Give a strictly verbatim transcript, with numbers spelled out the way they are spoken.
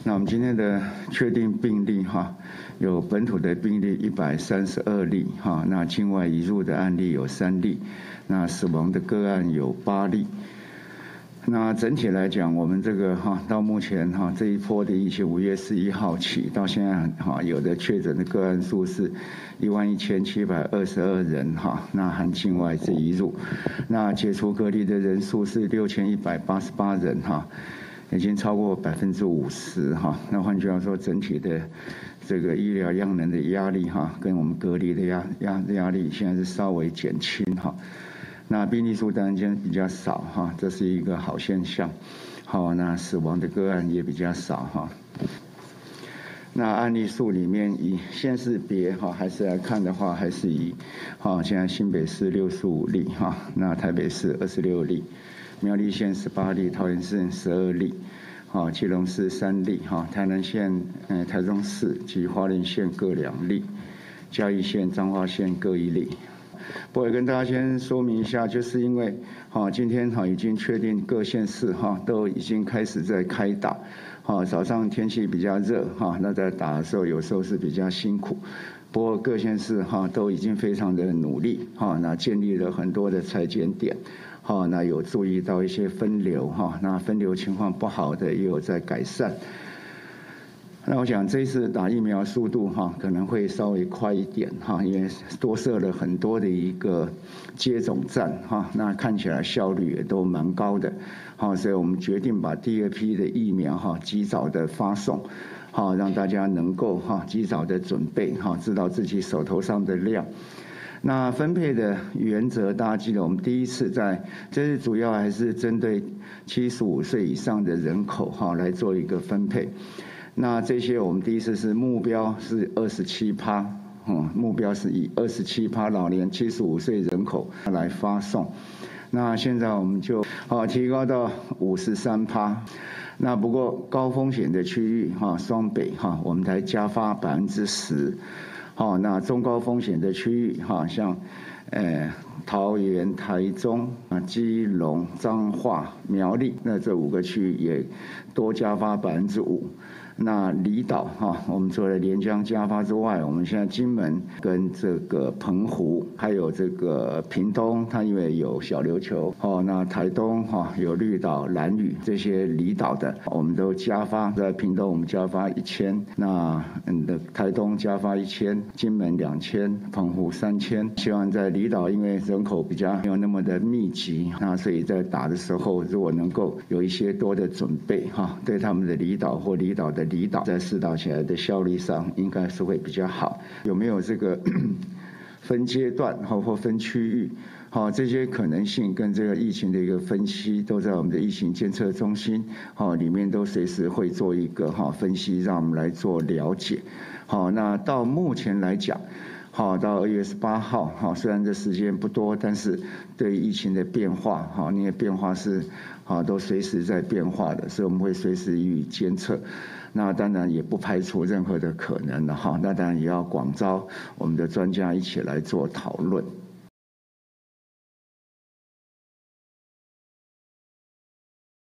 那我们今天的确定病例哈，有本土的病例一百三十二例哈，那境外移入的案例有三例，那死亡的个案有八例。那整体来讲，我们这个哈到目前哈这一波的疫情，五月十一号起到现在哈，有的确诊的个案数是一万一千七百二十二人哈，那含境外之移入，那解除隔离的人数是六千一百八十八人哈。已经超过百分之五十哈，那换句话说，整体的这个医疗样能的压力哈，跟我们隔离的压压压力现在是稍微减轻哈。那病例数当然间比较少哈，这是一个好现象。好，那死亡的个案也比较少哈。那案例数里面以县市别哈，还是来看的话，还是以哈，现在新北市六十五例哈，那台北市二十六例。苗栗县十八例，桃园市十二例，好，基隆市三例，哈，台南县、呃台中市及花莲县各两例，嘉义县、彰化县各一例。不过也跟大家先说明一下，就是因为哈今天哈已经确定各县市哈都已经开始在开打，哈早上天气比较热哈，那在打的时候有时候是比较辛苦。不过各县市哈都已经非常的努力哈，那建立了很多的采检点。好，那有注意到一些分流哈，那分流情况不好的也有在改善。那我想这一次打疫苗速度哈可能会稍微快一点哈，因为多设了很多的一个接种站哈，那看起来效率也都蛮高的。好，所以我们决定把第二批的疫苗哈及早的发送，好让大家能够哈及早的准备哈，知道自己手头上的量。那分配的原则，大家记得我们第一次在，这是主要还是针对七十五岁以上的人口哈来做一个分配。那这些我们第一次是目标是二十七趴，嗯，目标是以二十七趴老年七十五岁人口来发送。那现在我们就啊提高到五十三趴。那不过高风险的区域哈，双北哈，我们才加发百分之十。好，那中高风险的区域哈，像，呃，桃园、台中啊、基隆、彰化、苗栗，那这五个区域也多加发百分之五。那离岛哈，我们除了连江加发之外，我们现在金门跟这个澎湖，还有这个屏东，它因为有小琉球哦，那台东哈有绿岛、兰屿这些离岛的，我们都加发。在屏东我们加发一千，那嗯的台东加发一千，金门两千，澎湖三千。希望在离岛，因为人口比较没有那么的密集，那所以在打的时候，如果能够有一些多的准备哈，对他们的离岛或离岛的离岛在施打起来的效率上应该是会比较好。有没有这个分阶段或分区域？好，这些可能性跟这个疫情的一个分析，都在我们的疫情监测中心好里面都随时会做一个哈分析，让我们来做了解。好，那到目前来讲。好，到二月十八号，好，虽然这时间不多，但是对疫情的变化，好，因为变化是，好，都随时在变化的，所以我们会随时予以监测。那当然也不排除任何的可能的哈，那当然也要广招我们的专家一起来做讨论。